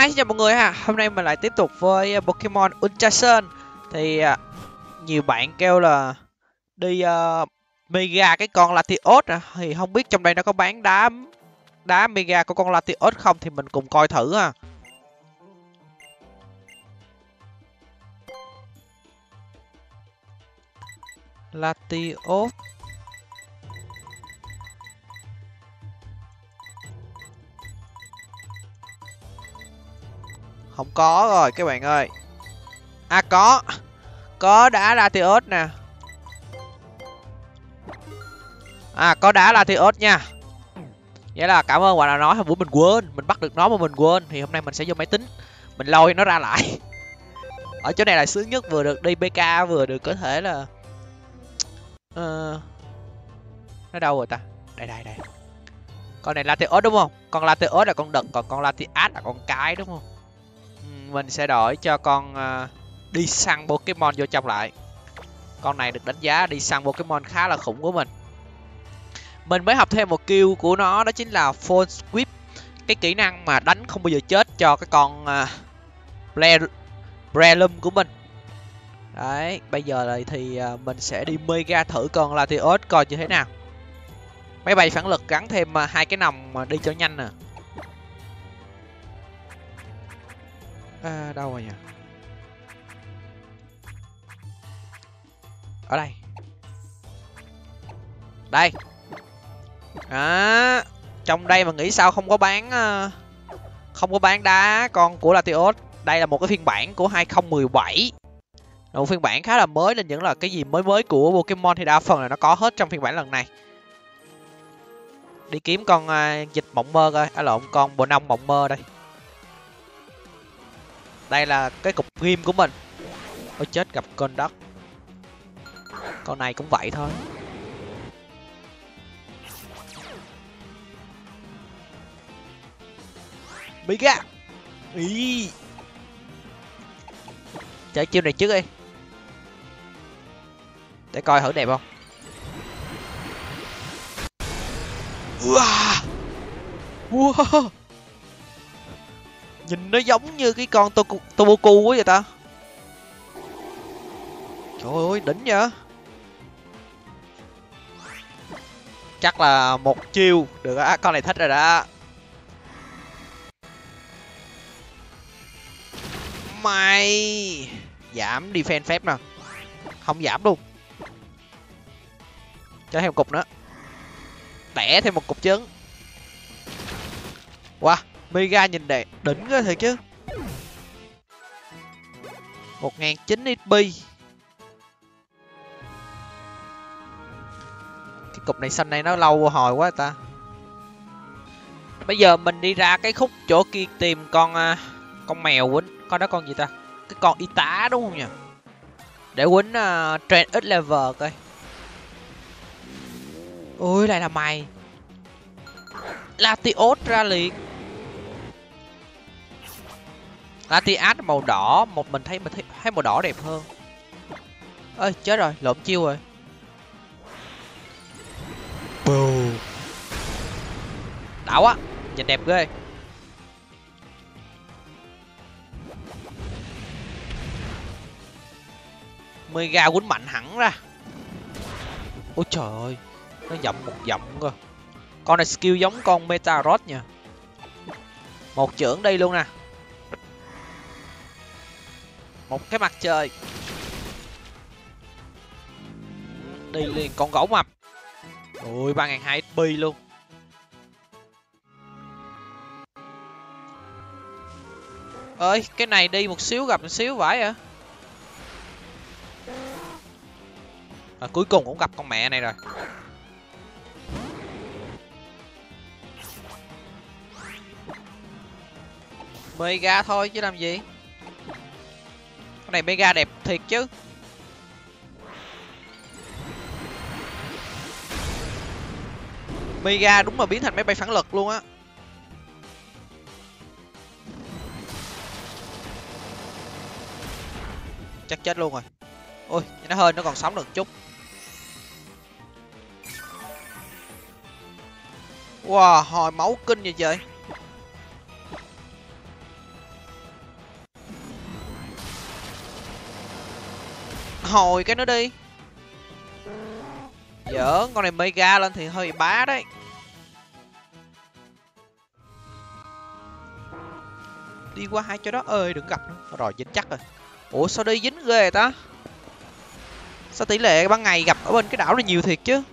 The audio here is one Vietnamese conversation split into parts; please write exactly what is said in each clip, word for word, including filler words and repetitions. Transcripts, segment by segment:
Hi, xin chào mọi người ha. Hôm nay mình lại tiếp tục với Pokemon Ultra Sun. Thì uh, nhiều bạn kêu là đi uh, Mega cái con Latios à. Thì không biết trong đây nó có bán đá đá Mega của con Latios không, thì mình cùng coi thử ha. Latios. Không có rồi các bạn ơi. À có. Có đá Latios nè. À có đá Latios nha. Vậy là cảm ơn bạn đã nói, hôm bữa mình quên, mình bắt được nó mà mình quên. Thì hôm nay mình sẽ vô máy tính, mình lôi nó ra lại. Ở chỗ này là sướng nhất, vừa được đi bê ca, vừa được có thể là uh... nó đâu rồi ta? Đây đây đây. Con này Latios đúng không? Con Latios là con đực, còn con Latias là con cái đúng không? Mình sẽ đổi cho con uh, đi săn Pokemon vô trong lại. Con này được đánh giá đi săn Pokemon khá là khủng của mình. Mình mới học thêm một skill của nó, đó chính là Full Sweep. Cái kỹ năng mà đánh không bao giờ chết cho cái con uh, Breloom của mình. Đấy, bây giờ này thì uh, mình sẽ đi Mega thử con Latios coi như thế nào. Máy bay phản lực gắn thêm uh, hai cái nòng mà đi cho nhanh nè. À, đâu rồi nhỉ? Ở đây. Đây. À, trong đây mà nghĩ sao không có bán uh, không có bán đá con của Latios. Đây là một cái phiên bản của hai không một bảy. Một phiên bản khá là mới, nên những là cái gì mới mới của Pokemon thì đa phần là nó có hết trong phiên bản lần này. Đi kiếm con uh, dịch mộng mơ coi, à lộn, con bồ nông mộng mơ đây. Đây là cái cục ghim của mình. Ôi chết, gặp con đất. Con này cũng vậy thôi. Mega. Ý. Chơi chiêu này trước đi, để coi thử đẹp không. Wow. Wow. Nhìn nó giống như cái con Toboku quá vậy ta. Trời ơi, đỉnh vậy. Chắc là một chiêu được á, con này thích rồi đó. Mày giảm defense phép nè. Không giảm luôn. Cho thêm một cục nữa. Tẻ thêm một cục trứng. Wow, Mega nhìn đẹp, đỉnh quá thiệt chứ. một nghìn chín trăm ích pê. Cái cục này xanh này nó lâu hồi quá ta. Bây giờ mình đi ra cái khúc chỗ kia tìm con con mèo quýnh. Con đó con gì ta? Cái con y tá đúng không nhỉ? Để quýnh uh, train ít level coi. Ôi lại là mày. Latios ra liền. Latias màu đỏ, một mình thấy mình thấy, thấy màu đỏ đẹp hơn. Ơi chết rồi, lộn chiêu rồi. Bù. Đảo á, nhìn đẹp ghê. Mega quýnh mạnh hẳn ra. Ôi trời ơi, nó dậm một dậm cơ. Con này skill giống con Metaros nha. Một chưởng đi luôn nè. Một cái mặt trời. Đi liền con gỗ mập. Ui, ba nghìn hai trăm ích pê luôn. Ơi, cái này đi một xíu gặp một xíu vãi à. À, cuối cùng cũng gặp con mẹ này rồi. Mega thôi chứ làm gì. Con này Mega đẹp thiệt chứ. Mega đúng là biến thành máy bay phản lực luôn á. Chắc chết luôn rồi. Ôi, nó hơi nó còn sống được chút. Wow, hồi máu kinh vậy trời. Hồi cái nó đi. Giỡn, con này mega lên thì hơi bá đấy. Đi qua hai chỗ đó ơi, đừng gặp nữa. Rồi dính chắc rồi. Ủa sao đi dính ghê ta? Sao tỷ lệ ban ngày gặp ở bên cái đảo này nhiều thiệt chứ?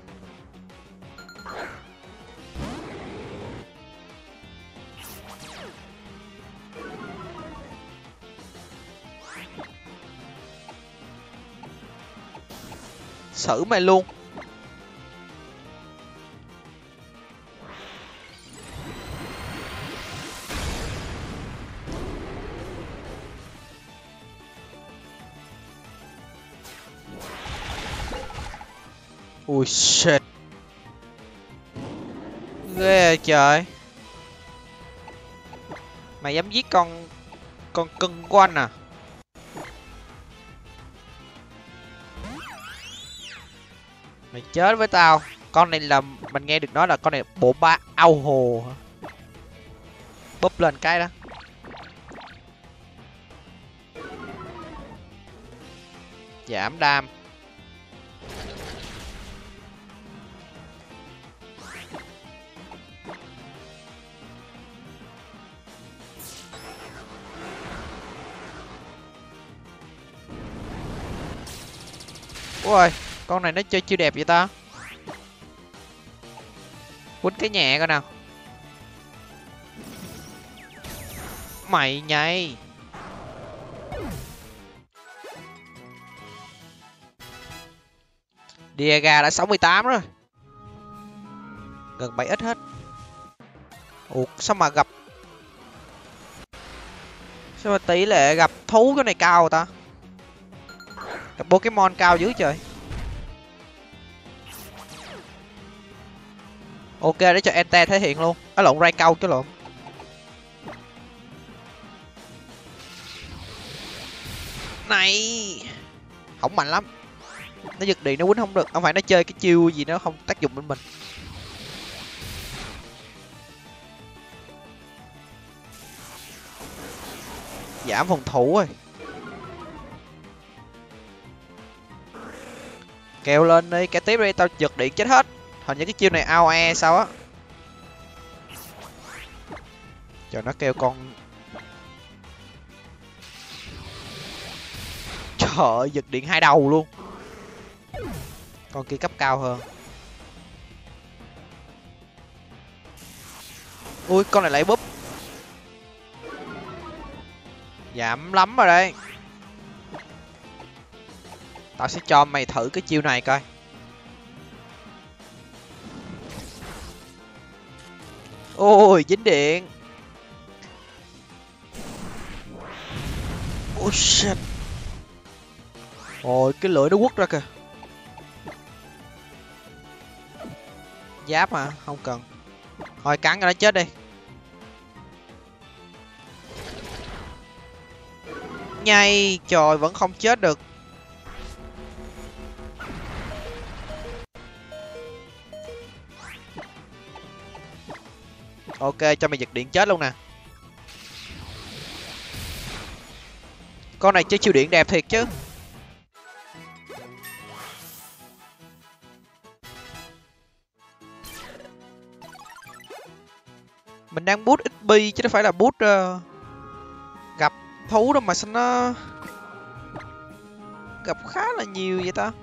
Xử mày luôn. Ui shit. Ghê trời. Mày dám giết con con cưng của anh à? Mày chết với tao. Con này là mình nghe được nói là con này bộ ba ao hồ hả? Búp lên cái đó. Giảm đam. Ôi, con này nó chơi chưa đẹp vậy ta? Quýnh cái nhẹ coi nào. Mày nhảy. Diaga đã sáu mươi tám rồi. Gần bảy ít hết. Ủa sao mà gặp. Sao mà tỷ lệ gặp thú cái này cao ta? Gặp Pokemon cao dữ trời. Ok để cho Ente thể hiện luôn. Á lộn Rai câu chứ lộn. Này. Không mạnh lắm. Nó giật điện nó quýnh không được. Không phải nó chơi cái chiêu gì nó không tác dụng bên mình. Giảm phòng thủ rồi. Kèo lên đi, cái tiếp đi, tao giật điện chết hết. Hình như cái chiêu này a o e sao á. Cho nó kêu con. Trời ơi, giật điện hai đầu luôn. Con kia cấp cao hơn. Ui, con này lại búp. Giảm lắm rồi đây. Tao sẽ cho mày thử cái chiêu này coi. Ôi, dính điện. Oh shit. Ôi, cái lưỡi nó quất ra kìa. Giáp hả? Không cần. Thôi cắn cho nó chết đi. Nhây, trời vẫn không chết được. Ok, cho mày giật điện chết luôn nè. Con này chơi chiêu điện đẹp thiệt chứ. Mình đang boost ích pê chứ đâu phải là boost uh, gặp thú đâu mà sao nó gặp khá là nhiều vậy ta.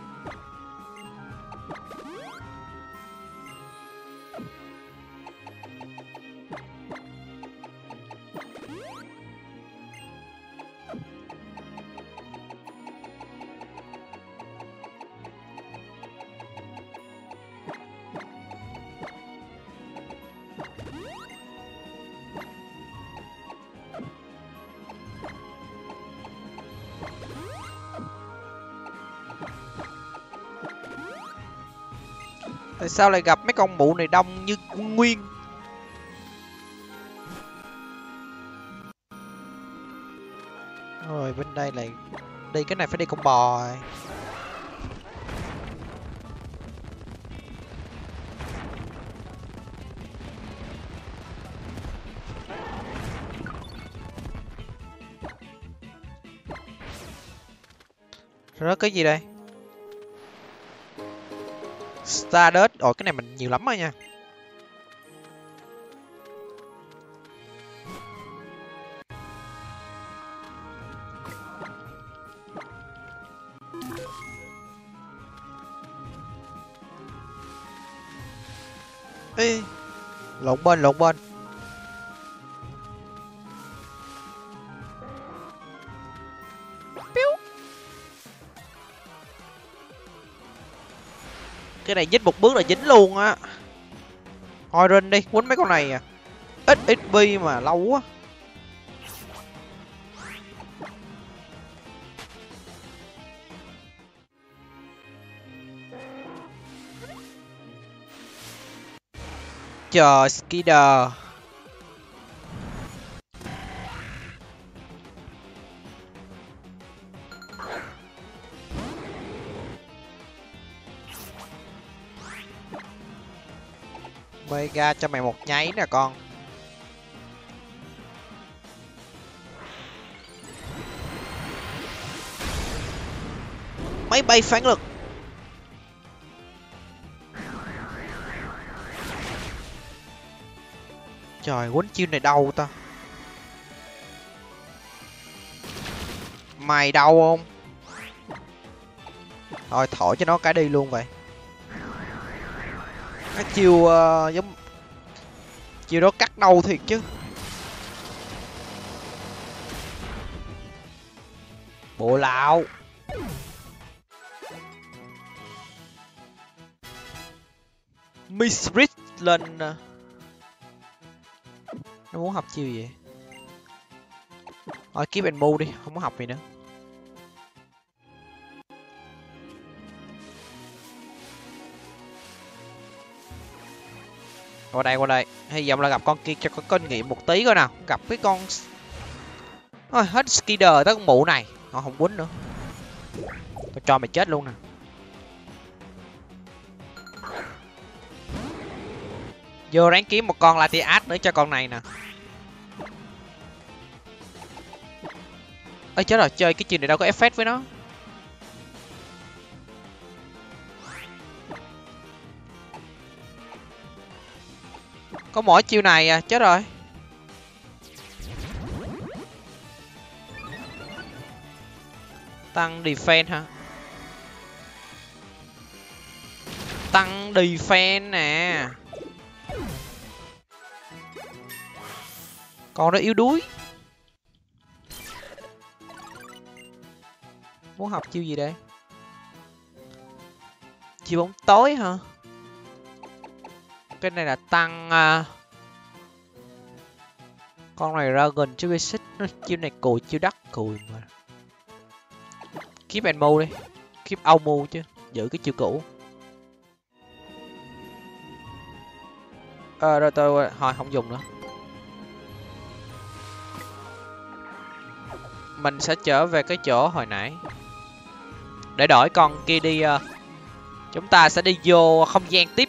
Tại sao lại gặp mấy con mụ này đông như nguyên. Rồi bên đây lại đi cái này phải đi con bò rồi. Rớt cái gì đây? Stardust. Ồ, cái này mình nhiều lắm rồi nha. Ê, lộn bên, lộn bên. Cái này nhích một bước là dính luôn á. Thôi rên đi, quýnh mấy con này à. Ít ích pê mà lâu quá. Chờ Skider. Mega cho mày một nháy nè con. Máy bay phản lực. Trời, quýnh chiêu này đau ta. Mày đau không? Thôi thổi cho nó cái đi luôn vậy. Cái chiêu uh, giống chiêu đó cắt đau thiệt chứ. Bộ lão. Miss Rich lên. Nó muốn học chiêu gì? Thôi keep and move đi, không có học gì nữa. Qua đây, qua đây. Hy vọng là gặp con kia cho có kinh nghiệm một tí coi nào. Gặp cái con... Ôi, hết Skider tới con mụ này. Họ không quýnh nữa. Tôi cho mày chết luôn nè. Vô ráng kiếm một con Latias nữa cho con này nè. Ê chết rồi, chơi cái chiêu này đâu có effect với nó. Có mỗi chiêu này à, chết rồi. Tăng defense hả? Tăng defense nè. Con đó yếu đuối. Muốn học chiêu gì đây? Chiêu bóng tối hả? Cái này là tăng uh... con này ra gần chứ basic. Chiêu này cùi, chiêu đắt cùi mà. Keep and move đi. Keep out move chứ. Giữ cái chiêu cũ. Ờ, rồi tôi hồi không dùng nữa. Mình sẽ trở về cái chỗ hồi nãy. Để đổi con kia đi. Uh... Chúng ta sẽ đi vô không gian tiếp.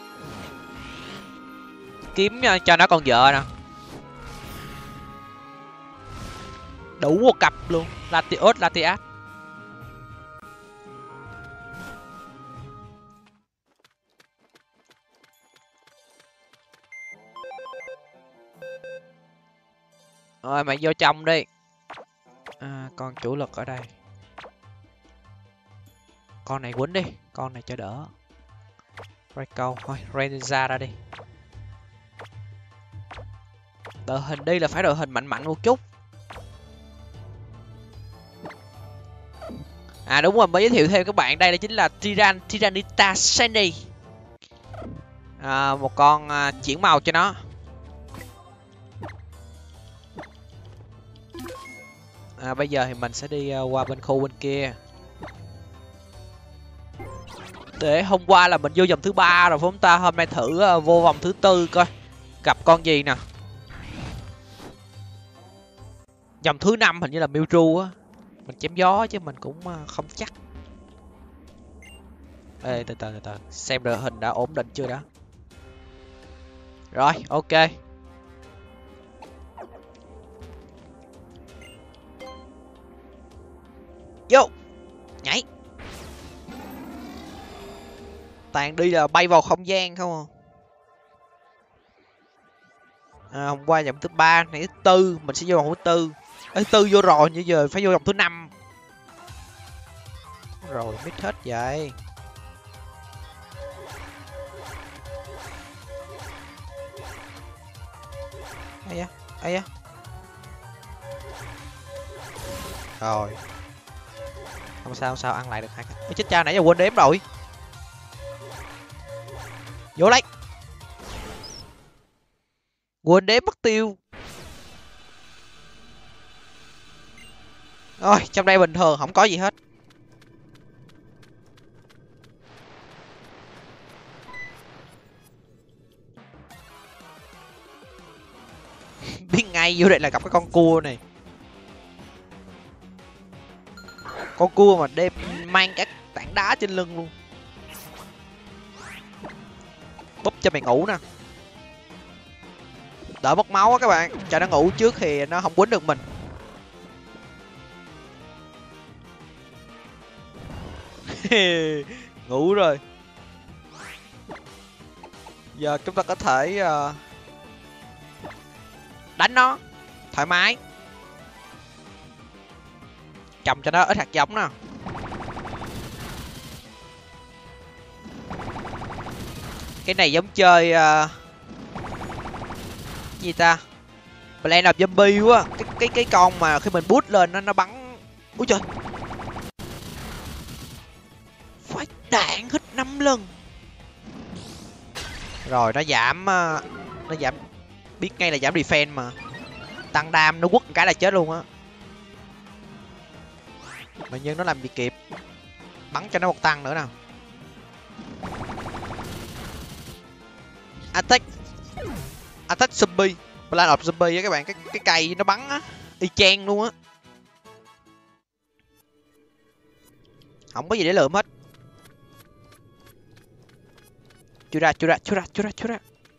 Kiếm cho nó con vợ nè. Đủ một cặp luôn. Latios, Latias. Rồi mày vô trong đi. À, con chủ lực ở đây. Con này quýnh đi. Con này cho đỡ. Rayco. Thôi Renza ra đi. Đội hình đi là phải đội hình mạnh mạnh một chút. À đúng rồi, mới giới thiệu thêm các bạn, đây là chính là Tyran Tyranitar Shiny. À, một con à, chuyển màu cho nó. À, bây giờ thì mình sẽ đi uh, qua bên khu bên kia. Để hôm qua là mình vô vòng thứ ba rồi phải không ta? Hôm nay thử uh, vô vòng thứ tư coi gặp con gì nè. Vòng thứ năm hình như là Mewtwo á. Mình chém gió chứ mình cũng không chắc. Ê, từ từ từ từ xem đội hình đã ổn định chưa đó. Rồi, ok. Vô. Nhảy. Toàn đi là bay vào không gian không à. À, hôm qua vòng thứ ba này thứ tư, mình sẽ vô vòng thứ tư. Thứ tư vô rồi, như giờ phải vô vòng thứ năm. Rồi mít hết vậy. Ây da, ây da. Rồi. Không sao, không sao, ăn lại được hai cái. Chết cha, nãy giờ quên đếm rồi. Vô lấy. Quên đếm mất tiêu. Rồi, trong đây bình thường, không có gì hết. Biết ngay vô đây là gặp cái con cua này. Con cua mà đem mang các tảng đá trên lưng luôn. Búp cho mày ngủ nè. Đỡ mất máu á các bạn. Cho nó ngủ trước thì nó không quýnh được mình. Ngủ rồi. Giờ chúng ta có thể uh, đánh nó thoải mái. Trồng cho nó ít hạt giống nè. Cái này giống chơi uh, gì ta, Planet of Zombie quá. Cái cái cái con mà khi mình bút lên nó nó bắn. Úi trời, phải đạn hết năm lần. Rồi nó giảm uh, nó giảm, biết ngay là giảm defense mà. Tăng đam nó quất một cái là chết luôn á. Mà nhưng nó làm gì kịp. Bắn cho nó một tăng nữa nào. Attack Attack Zombie, Planet of Zombie á các bạn. Cái cái cây nó bắn á, y chang luôn á. Không có gì để lượm hết. Chui ra, chui ra, chui ra, chui ra, chui ra.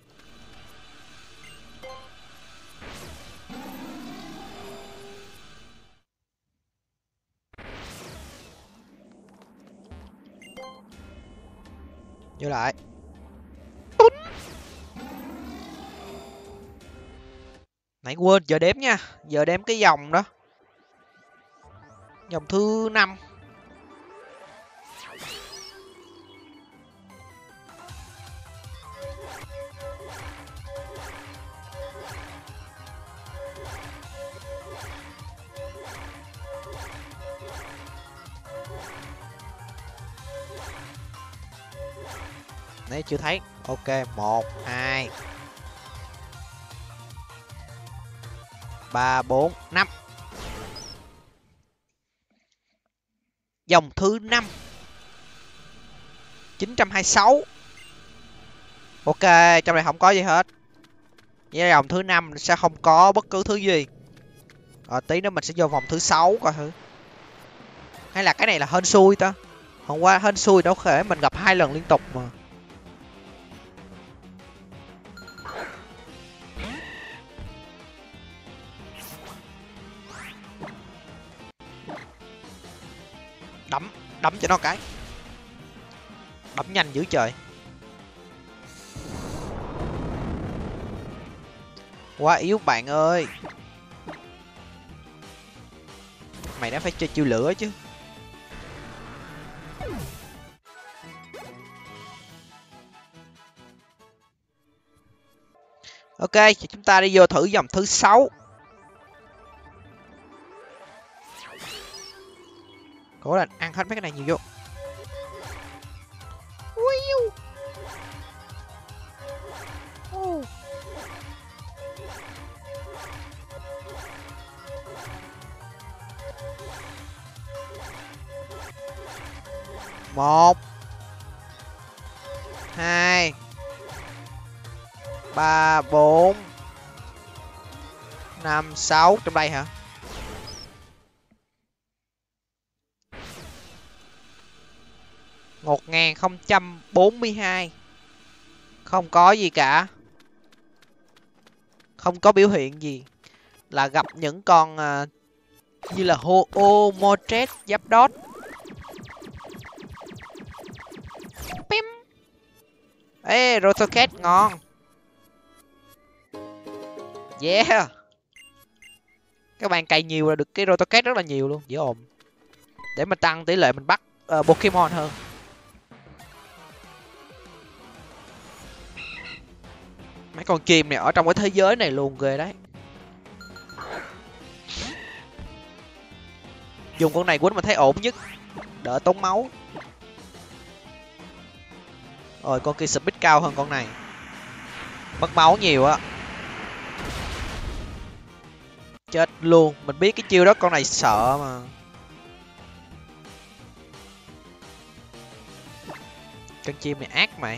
Vô lại. Nãy quên giờ đếm nha. Giờ đếm cái dòng đó. Dòng thứ năm. Nãy chưa thấy. Ok, một, hai, ba, bốn, năm. Dòng thứ năm. chín trăm hai mươi sáu. Ok, trong này không có gì hết. Với dòng thứ năm sẽ không có bất cứ thứ gì. Rồi tí nữa mình sẽ vô vòng thứ sáu coi thử. Hay là cái này là hên xui ta. Hôm qua hên xui đâu thể mình gặp hai lần liên tục mà. Đấm, đấm cho nó cái. Đấm nhanh dữ trời. Quá yếu bạn ơi. Mày đã phải chơi chiêu lửa chứ. Ok, chúng ta đi vô thử dòng thứ sáu. Cố là ăn hết mấy cái này nhiều vô. Một, hai, ba, bốn, năm, sáu. Trong đây hả? Một nghìn không trăm bốn mươi hai. Không có gì cả. Không có biểu hiện gì. Là gặp những con uh, như là Ho ô Motret, Giáp Đót. Pim. Ê, Rotocat ngon. Yeah. Các bạn cày nhiều là được cái Rotocat rất là nhiều luôn, dễ ồn. Để mình tăng tỷ lệ mình bắt uh, Pokemon hơn. Mấy con chim này ở trong cái thế giới này luôn, ghê đấy. Dùng con này quýnh mình thấy ổn nhất, đỡ tốn máu. Rồi con kia speed cao hơn con này, mất máu nhiều á. Chết luôn, mình biết cái chiêu đó con này sợ mà. Con chim này ác mày.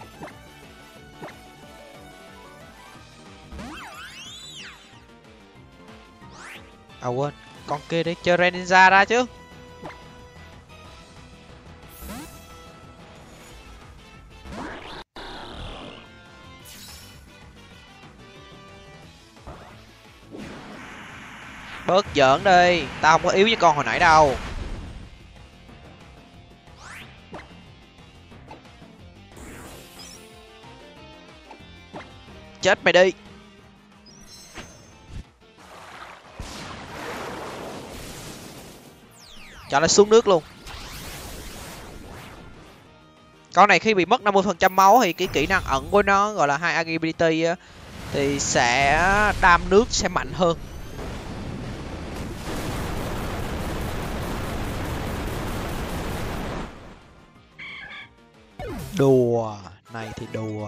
À quên, con kia đi chơi Greninja ra chứ. Bớt giỡn đi, tao không có yếu với con hồi nãy đâu. Chết mày đi. Cho nó xuống nước luôn. Con này khi bị mất năm mươi phần trăm máu thì cái kỹ năng ẩn của nó gọi là high agility thì sẽ đam nước sẽ mạnh hơn. Đùa, này thì đùa.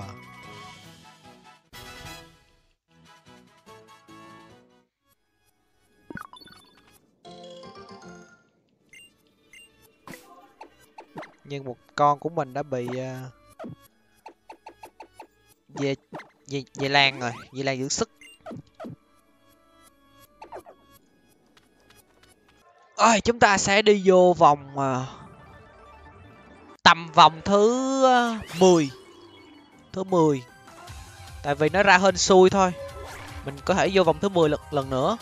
Nhưng một con của mình đã bị uh, về về về lan rồi, về lan giữ sức. Ôi, chúng ta sẽ đi vô vòng uh, tầm vòng thứ uh, mười. Thứ mười. Tại vì nó ra hên xui thôi. Mình có thể vô vòng thứ mười lần, lần nữa.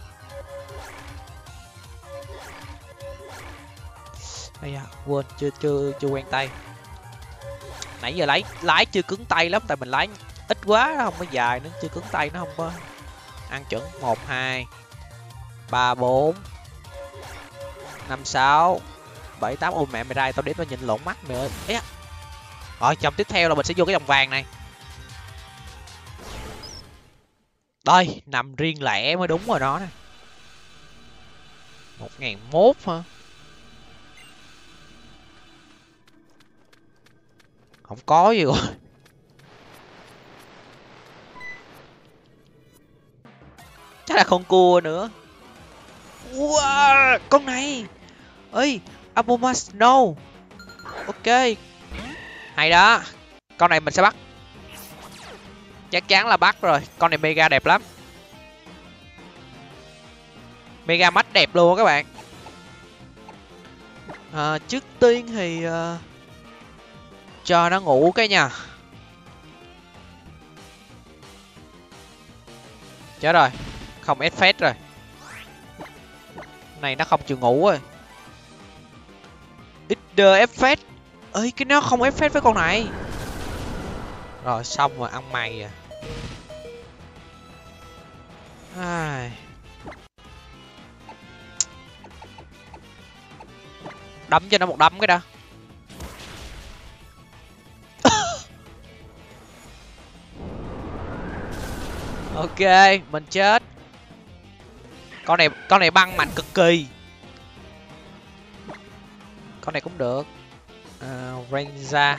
Ây da, quên, chưa chưa chưa quen tay. Nãy giờ lái lái chưa cứng tay lắm, tại mình lái ít quá, nó không có dài nữa, chưa cứng tay, nó không có ăn chuẩn. Một hai ba bốn năm sáu bảy tám. Ôi mẹ mày ra, tao đếm tao nhìn lộn mắt mày ơi. Ấy. Rồi vòng tiếp theo là mình sẽ vô cái vòng vàng này. Đây, nằm riêng lẻ mới đúng rồi đó nè. Một ngàn mốt hả? Không có gì rồi. Chắc là không cua nữa. Wow, con này. Ơi, Aboma Snow. Ok. Hay đó. Con này mình sẽ bắt. Chắc chắn là bắt rồi. Con này mega đẹp lắm. Mega mắt đẹp luôn các bạn. À, trước tiên thì uh, cho nó ngủ cái nha. Chết rồi, không ép phết rồi. Này nó không chịu ngủ rồi. Ít ép phết. Ơi cái nó không ép phết với con này. Rồi xong rồi, ăn mày à. Ai... đấm cho nó một đấm cái đã. Ok, mình chết. Con này con này băng mạnh cực kỳ. Con này cũng được. Uh, Ranger.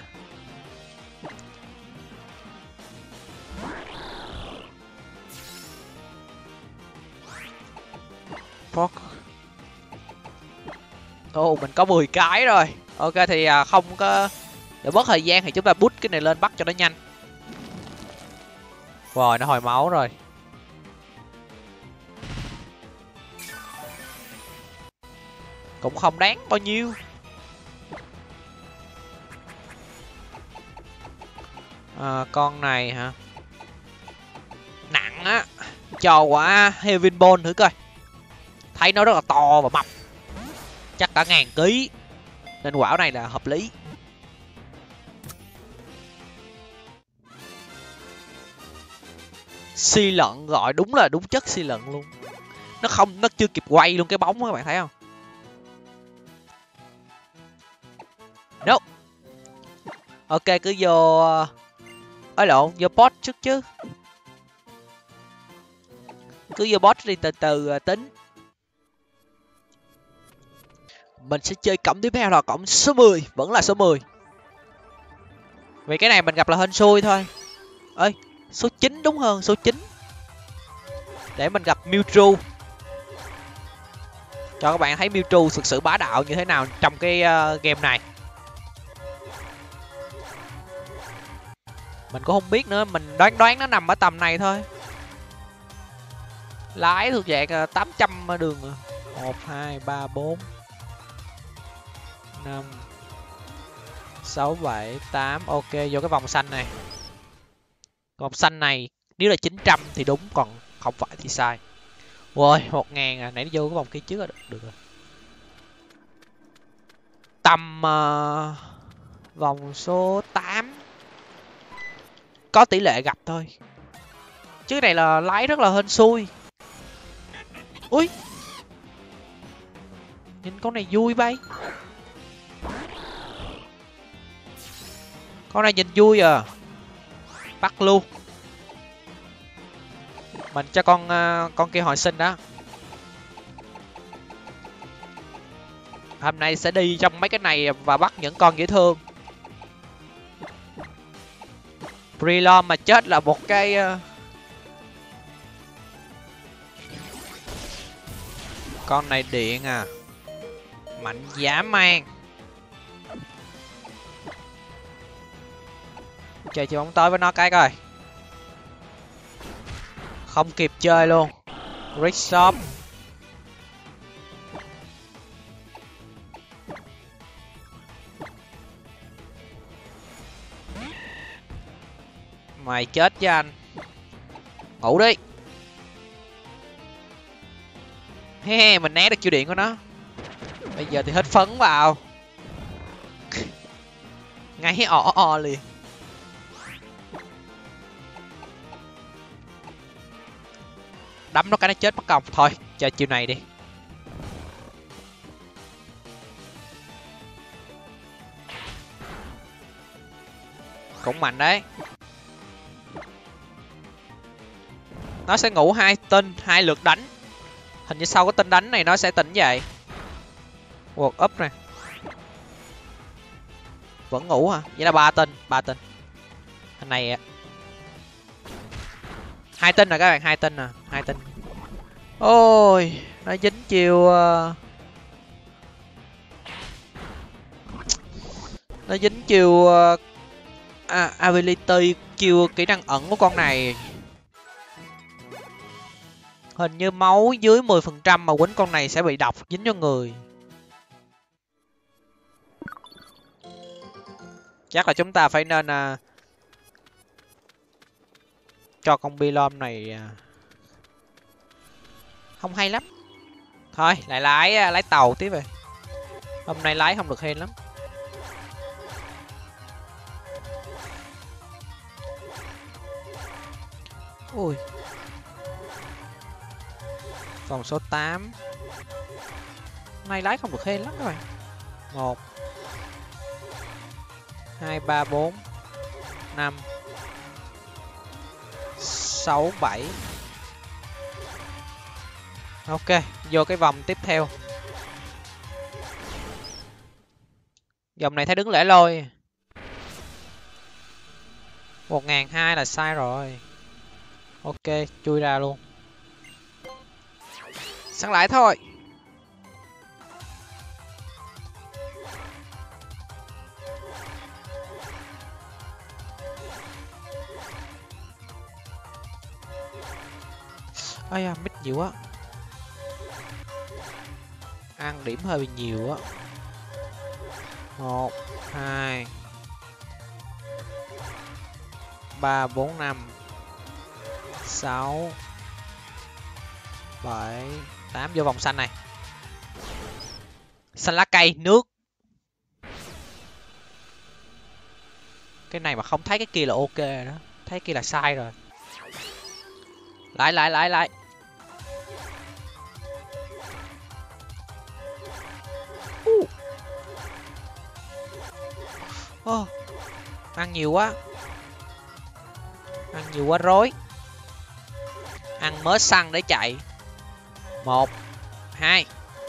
Fuck. Ồ, oh, mình có mười cái rồi. Ok thì uh, không có để mất thời gian thì chúng ta bút cái này lên bắt cho nó nhanh. Rồi nó hồi máu rồi. Cũng không đáng bao nhiêu. À, con này hả? Nặng á. Cho quả Heaven Ball thử coi. Thấy nó rất là to và mập. Chắc cả ngàn ký. Nên quả này là hợp lý. Xi lận, gọi đúng là đúng chất xi lận luôn. Nó không, nó chưa kịp quay luôn cái bóng đó, các bạn thấy không? No. Ok, cứ vô ấy lộn, vô bot trước chứ. Cứ vô bot đi, từ từ tính. Mình sẽ chơi cổng tiếp theo là cổng số mười, vẫn là số mười. Vì cái này mình gặp là hên xui thôi. Ơi, số chín đúng hơn, số chín. Để mình gặp Mewtwo. Cho các bạn thấy Mewtwo thực sự bá đạo như thế nào trong cái uh, game này. Mình cũng không biết nữa, mình đoán đoán nó nằm ở tầm này thôi. Lái thuộc dạng tám trăm đường. một, hai, ba, bốn, năm, sáu, bảy, tám. Ok, vô cái vòng xanh này. Vòng xanh này nếu là chín trăm thì đúng, còn không phải thì sai. Ôi, một ngàn à, nãy vô cái vòng kia trước là được, được rồi. Tầm uh, vòng số tám có tỷ lệ gặp thôi. Chứ cái này là lái rất là hên xui. Ui, nhìn con này vui bay. Con này nhìn vui à. Bắt luôn. Mình cho con uh, con kia hồi sinh đó. Hôm nay sẽ đi trong mấy cái này và bắt những con dễ thương. Brilon mà chết là một cái uh... con này điện à. Mạnh dã man. Chơi chơi bóng tối với nó cái coi. Không kịp chơi luôn. Rick Shop. Mày chết với anh. Ngủ đi. He he, mình né được chiêu điện của nó. Bây giờ thì hết phấn vào. Ngay o o liền. Đấm nó cái nó chết mất công. Thôi chơi chiêu này đi. Cũng mạnh đấy. Nó sẽ ngủ hai tên, hai lượt đánh. Hình như sau cái tên đánh này nó sẽ tỉnh dậy. World up nè. Vẫn ngủ hả? Vậy là ba tên, ba tên. Hình này hai tên rồi các bạn, hai tên nè, hai tên. Ôi, nó dính chiêu uh... nó dính chiêu uh... à, ability, chiêu kỹ năng ẩn của con này. Hình như máu dưới mười phần trăm mà quýnh con này sẽ bị độc dính cho người. Chắc là chúng ta phải nên uh... cho con Brilon này uh... không hay lắm. Thôi lại lái lái tàu tiếp về. Hôm nay lái không được hên lắm. Ui. Vòng số tám. Hôm nay lái không được hên lắm các bạn. Một, hai, ba, bốn, năm, sáu, bảy. Ok, vô cái vòng tiếp theo. Vòng này thấy đứng lẻ loi. Một ngàn hai là sai rồi. Ok, chui ra luôn. Sẵn lại thôi. Ây da, mít nhiều quá. Ăn điểm hơi bị nhiều á. Một, hai, ba, bốn, năm, sáu, bảy, tám. Vô vòng xanh này. Xanh lá cây, nước. Cái này mà không thấy cái kia là ok rồi đó. Thấy cái kia là sai rồi. Lại lại lại lại. Uh. Oh. Ăn nhiều quá. Ăn nhiều quá rối. Ăn mớ xăng để chạy. Một, hai,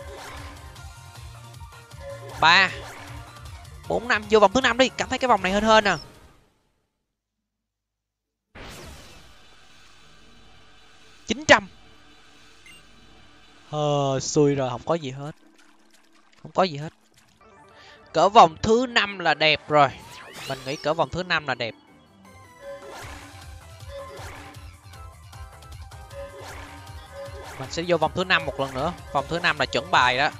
ba, bốn, năm. Vô vòng thứ năm đi. Cảm thấy cái vòng này hên hên à. chín trăm. Hờ, xui rồi, không có gì hết. Không có gì hết. Cỡ vòng thứ năm là đẹp rồi. Mình nghĩ cỡ vòng thứ năm là đẹp. Mình sẽ vô vòng thứ năm một lần nữa. Vòng thứ năm là chuẩn bài đó.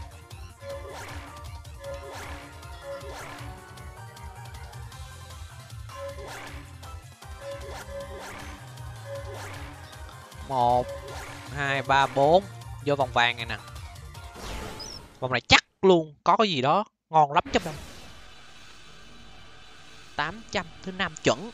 Một, hai, ba, bốn. Vô vòng vàng này nè. Vòng này chắc luôn. Có cái gì đó ngon lắm trong đây. Tám trăm. Thứ năm chuẩn.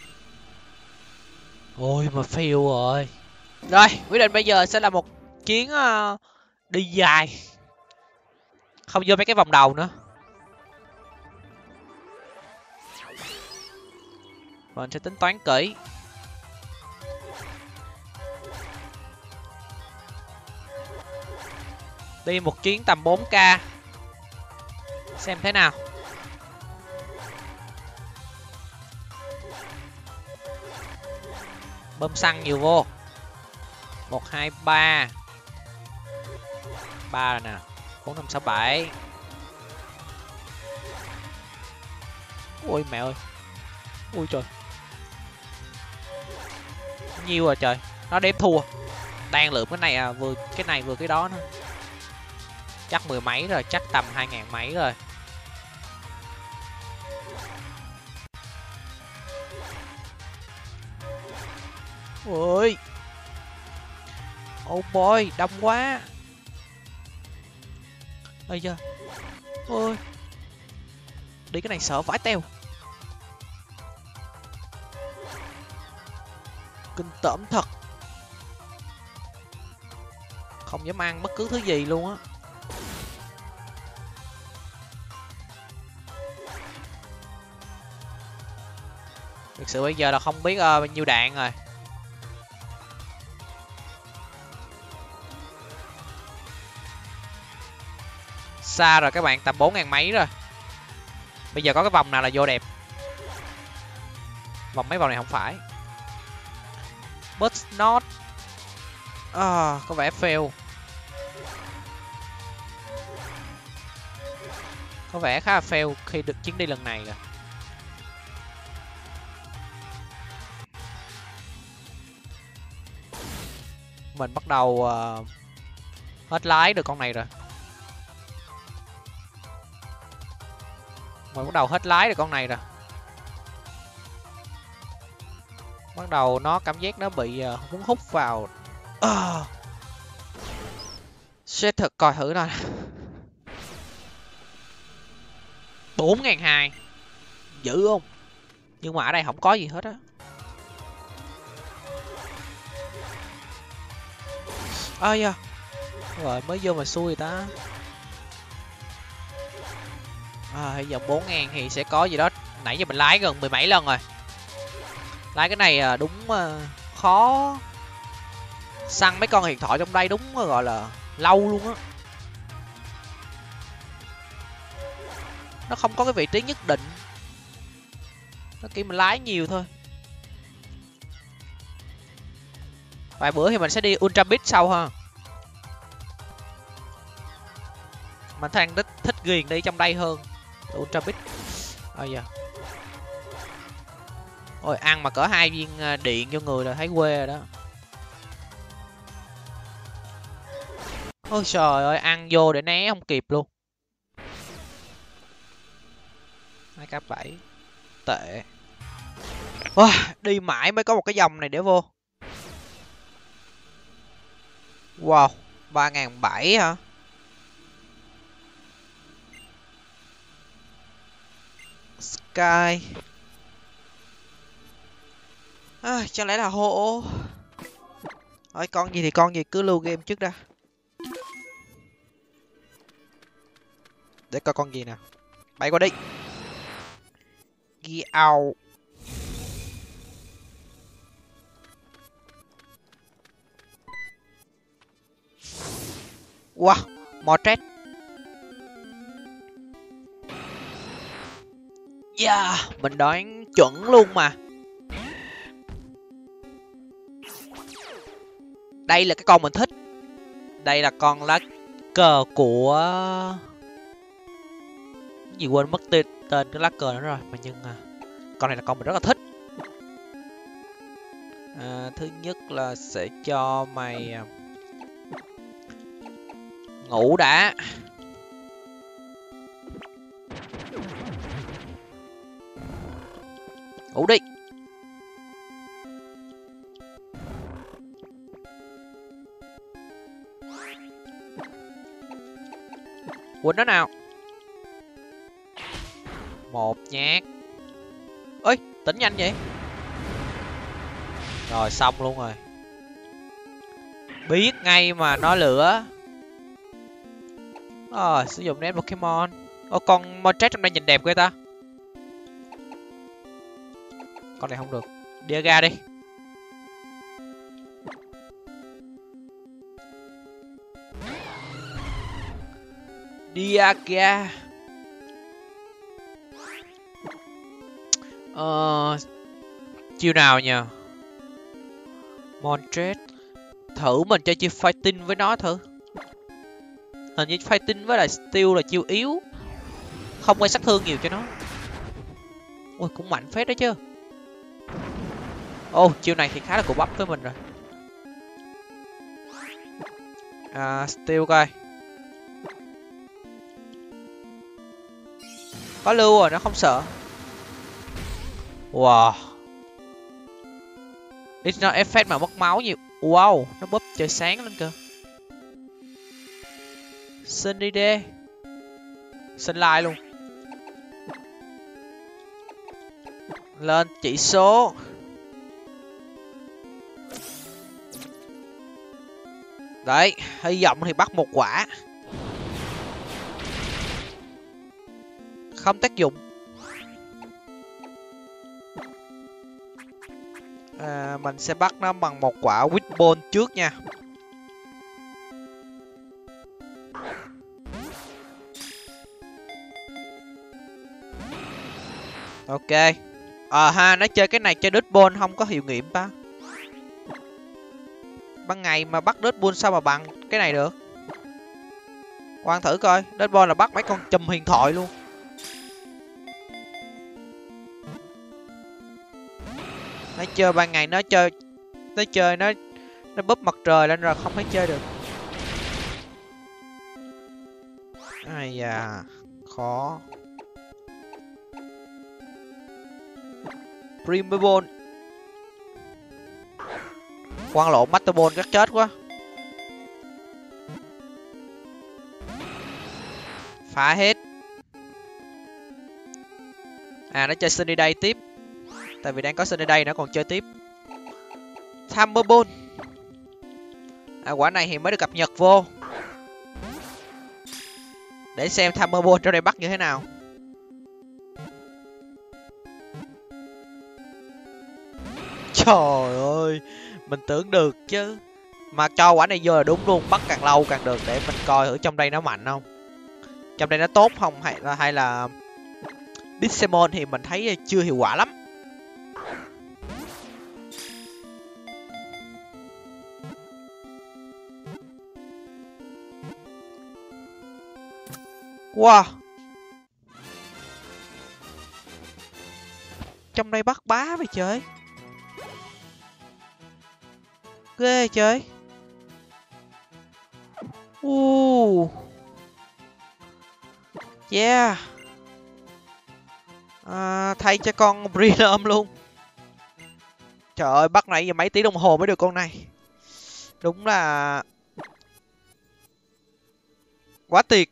Ôi mà fail rồi. Rồi, quyết định bây giờ sẽ là một chuyến uh, đi dài. Không vô mấy cái vòng đầu nữa. Mình sẽ tính toán kỹ. Đi một chuyến tầm bốn k. Xem thế nào. Bơm xăng nhiều vô. Một, hai, ba. Ba rồi nè. Bốn, năm, sáu, bảy. Ôi mẹ ơi. Ui trời. Nhiêu rồi trời. Nó đếm thua. Đang lượm cái này à. Vừa cái này vừa cái đó nữa. Chắc mười mấy rồi. Chắc tầm hai ngàn mấy rồi. Ôi. Oh boy. Đông quá. Ây da. Ôi. Đi cái này sợ vãi teo. Kinh tởm thật. Không dám ăn bất cứ thứ gì luôn á. Thực sự bây giờ là không biết uh, bao nhiêu đạn rồi. Xa rồi các bạn, tầm bốn ngàn mấy rồi. Bây giờ có cái vòng nào là vô đẹp. Vòng mấy vòng này không phải. But not. À, có vẻ fail. Có vẻ khá là fail khi được chuyến đi lần này rồi. Mình bắt đầu uh, hết lái được con này rồi. Mình bắt đầu hết lái được con này rồi. Bắt đầu nó cảm giác nó bị uh, muốn hút vào. Uh. Sẽ thật coi thử nào. bốn ngàn hai. Dữ không? Nhưng mà ở đây không có gì hết á. Ây da. Rồi mới vô mà xui ta. À, giờ bốn ngàn thì sẽ có gì đó. Nãy giờ mình lái gần mười mấy lần rồi. Lái cái này đúng khó. Săn mấy con huyền thoại trong đây đúng gọi là lâu luôn á. Nó không có cái vị trí nhất định. Nó kiểu mình lái nhiều thôi. Vài bữa thì mình sẽ đi Ultra Beat sau ha. Mình thấy thích, thích ghiền đi trong đây hơn. Ultra Beat. Ôi da. Ôi ăn mà cỡ hai viên điện vô người là thấy quê rồi đó. Ôi trời ơi, ăn vô để né không kịp luôn. hai k bảy. Tệ. Wow, đi mãi mới có một cái dòng này để vô. Wow, ba ngàn bảy hả? Sky. À, chẳng lẽ là hộ. Thôi con gì thì con gì, cứ lưu game trước đã. Để coi con gì nào. Bay qua đi. Ghi out. Wow, Mordred. Yeah, mình đoán chuẩn luôn mà. Đây là cái con mình thích. Đây là con lá cờ của... Cái gì quên mất tên, tên cái lá cờ đó rồi. Mà nhưng à, con này là con mình rất là thích. À, thứ nhất là sẽ cho mày... ngủ đã. Ngủ đi. Quên nó nào. Một nhát. Ơi, tỉnh nhanh vậy. Rồi xong luôn rồi. Biết ngay mà nó lửa. Rồi, sử dụng nét Pokemon. Ô, con Mordred trong đây nhìn đẹp ghê ta. Con này không được. Dialga đi. Dialga. Ờ... chiêu nào nhờ? Mordred. Thử mình chơi chiêu fighting với nó thử. Hình như fighting với lại steel là chiêu yếu. Không gây sát thương nhiều cho nó. Ui, cũng mạnh phết đấy chứ. Ô, chiêu này thì khá là củ bắp với mình rồi. À, steel coi. Có lưu rồi, nó không sợ. Wow. It's not effect mà mất máu nhiều. Wow, nó búp trời sáng lên cơ. Xin đi đê. Xin like luôn. Lên chỉ số. Đấy, hy vọng thì bắt một quả. Không tác dụng. À, mình sẽ bắt nó bằng một quả Wishbone trước nha. Ok. Ờ à, ha, nó chơi cái này chơi Deadpool không có hiệu nghiệm ta. Ban ngày mà bắt Deadpool sao mà bằng cái này được. Quan thử coi, Deadpool là bắt mấy con chùm huyền thoại luôn. Nó chơi ban ngày nó chơi nó chơi nó nó búp mặt trời lên rồi không thể chơi được. Ai da, khó. Premier Ball. Quăng lộn Master Ball chắc chết quá. Phá hết. À, nó chơi Sunny Day tiếp. Tại vì đang có Sunny Day nó còn chơi tiếp. Hammer Ball. À, quả này thì mới được cập nhật vô. Để xem Hammer Ball trong đây bắt như thế nào. Trời ơi, mình tưởng được chứ. Mà cho quả này vô là đúng luôn, bắt càng lâu càng được. Để mình coi thử trong đây nó mạnh không. Trong đây nó tốt không, hay là hay là Digimon thì mình thấy chưa hiệu quả lắm. Wow. Trong đây bắt bá vậy trời. Ghê trời. Uh. Yeah. À, thay cho con Brillium luôn. Trời ơi, bắt nãy giờ mấy tiếng đồng hồ mới được con này. Đúng là quá tuyệt.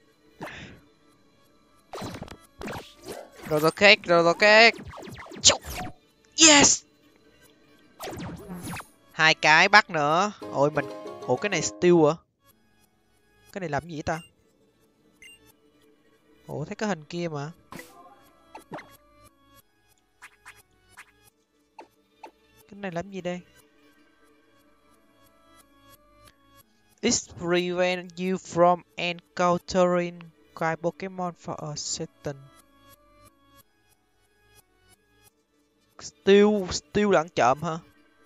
Rồi rồi cake, rồi rồi cake. Yes. Hai cái bắt nữa. Ôi mình, ủa cái này steal à? Cái này làm gì ta? Ủa thấy cái hình kia mà. Cái này làm gì đây? It prevent you from encountering guide Pokemon for a certain. Steal, steal là ăn trộm hả?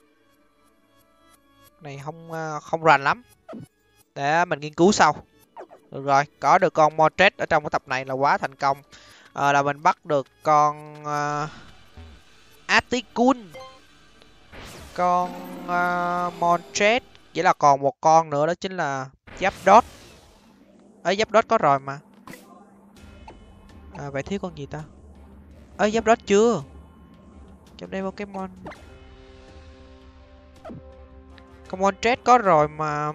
Này không không rành lắm. Để mình nghiên cứu sau. Được rồi, có được con Moltres ở trong cái tập này là quá thành công. À, là mình bắt được con uh, Articuno, con uh, Moltres, chỉ là còn một con nữa đó chính là Zapdos. Ấy Zapdos có rồi mà. À, vậy thiếu con gì ta? Ấy Zapdos chưa? Trong đây Pokemon. Con Moltres có rồi mà.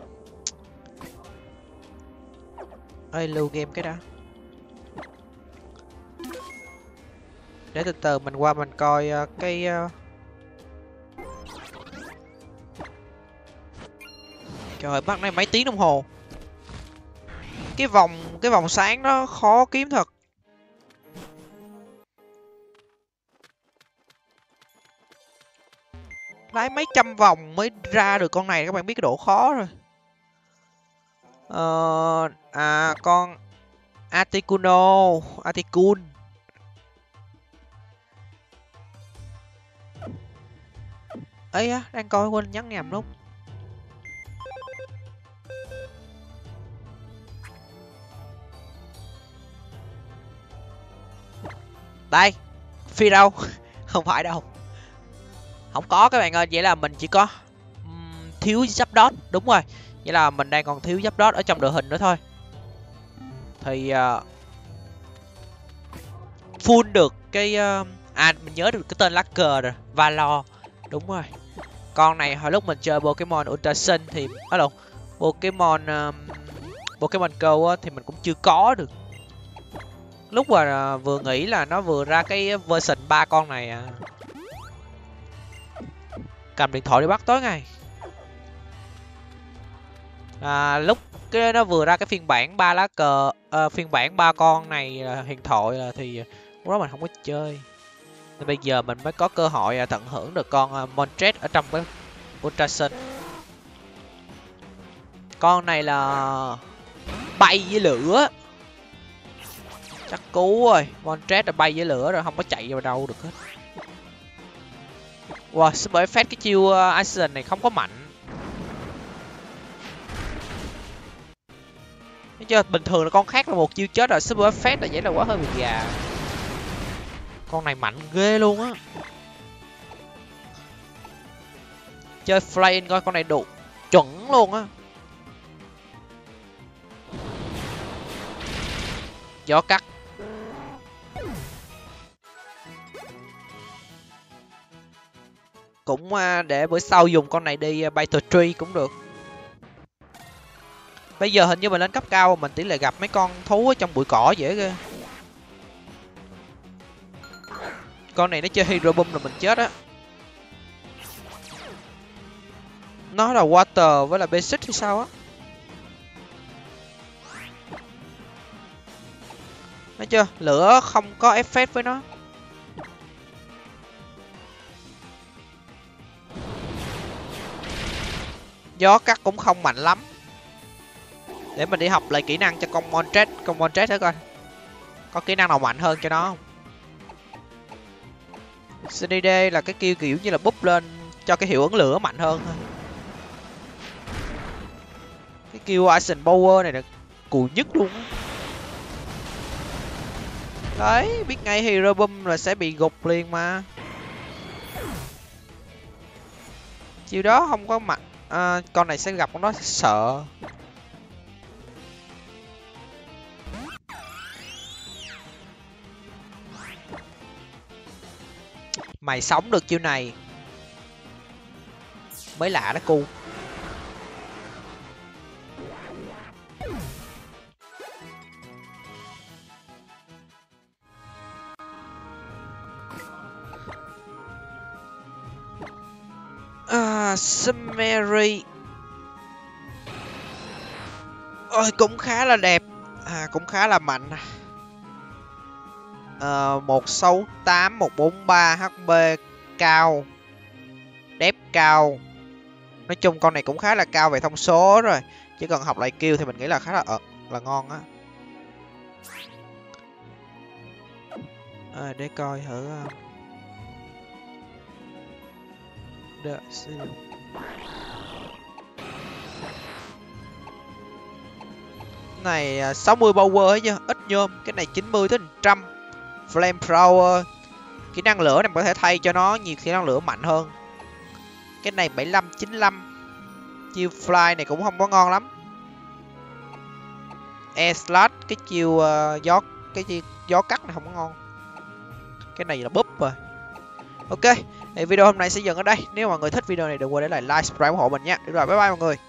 Ơi lưu game cái đó. Để từ từ mình qua mình coi uh, cái uh... trời bắt này mấy tiếng đồng hồ. Cái vòng cái vòng sáng đó khó kiếm thật. Lái mấy trăm vòng mới ra được con này, các bạn biết cái độ khó rồi. Ờ, à con Articuno, Articuno. Ấy á, đang coi quên nhắn nhầm lúc. Đây, phi đâu? Không phải đâu. Không có các bạn ơi, vậy là mình chỉ có um, thiếu Zapdos, đúng rồi. Vậy là mình đang còn thiếu Zapdos ở trong đội hình nữa thôi. Thì uh, full được cái uh, à mình nhớ được cái tên lá cờ rồi, Valor. Đúng rồi. Con này hồi lúc mình chơi Pokemon Ultra Sun thì á lộn, Pokemon um, Pokemon Go á, thì mình cũng chưa có được. Lúc mà uh, vừa nghĩ là nó vừa ra cái version ba con này à. Cầm điện thoại đi bắt tối ngày. À, lúc cái nó vừa ra cái phiên bản ba lá cờ, uh, phiên bản ba con này uh, huyền thoại uh, thì lúc đó mình không có chơi. Nên bây giờ mình mới có cơ hội uh, tận hưởng được con uh, Moltres ở trong cái Ultra Sun. Con này là bay với lửa. Chắc cú rồi, Moltres là bay với lửa rồi, không có chạy vào đâu được hết. Wow, Super Effect cái chiêu uh, Iceland này không có mạnh. Thấy chưa, bình thường là con khác là một chiêu chết rồi, Super Effect là vậy là quá hơi bị gà. Con này mạnh ghê luôn á. Chơi Flame coi con này đủ chuẩn luôn á. Gió cắt. Cũng để bữa sau dùng con này đi Battle Tree cũng được. Bây giờ hình như mình lên cấp cao mình tỷ lệ gặp mấy con thú ở trong bụi cỏ dễ ghê. Con này nó chơi Hero Boom là mình chết á. Nó là Water với là Basic hay sao á. Thấy chưa, lửa không có effect với nó. Gió cắt cũng không mạnh lắm. Để mình đi học lại kỹ năng cho con Moltres, con Moltres thử coi có kỹ năng nào mạnh hơn cho nó không. xê đê đê là cái kiểu kiểu như là búp lên cho cái hiệu ứng lửa mạnh hơn thôi. Cái kill Ice Power này là cùi nhất luôn á. Đấy, biết ngay Hero Boom là sẽ bị gục liền mà. Chiêu đó không có mạnh. À, con này sẽ gặp con đó sợ. Mày sống được chiêu này mới lạ đó cu. À, À, Summary. Ôi, cũng khá là đẹp. À, cũng khá là mạnh. À, một sáu tám, một bốn ba, hát pê cao. Đép cao. Nói chung con này cũng khá là cao về thông số rồi. Chỉ cần học lại kêu thì mình nghĩ là khá là ờ, là ngon á. À, để coi thử. Đợi xem. Này sáu mươi power ấy chứ, ít nhôm. Cái này chín mươi tới một trăm. Flamethrower. Kỹ năng lửa này có thể thay cho nó nhiều kỹ năng lửa mạnh hơn. Cái này bảy mươi lăm, chín mươi lăm. Chiêu fly này cũng không có ngon lắm. Air slot, cái chiêu uh, gió cái chiêu gió cắt này không có ngon. Cái này là búp rồi. Ok, thì video hôm nay sẽ dừng ở đây. Nếu mọi người thích video này đừng quên để lại like, subscribe ủng hộ mình nha. Được rồi, bye bye mọi người.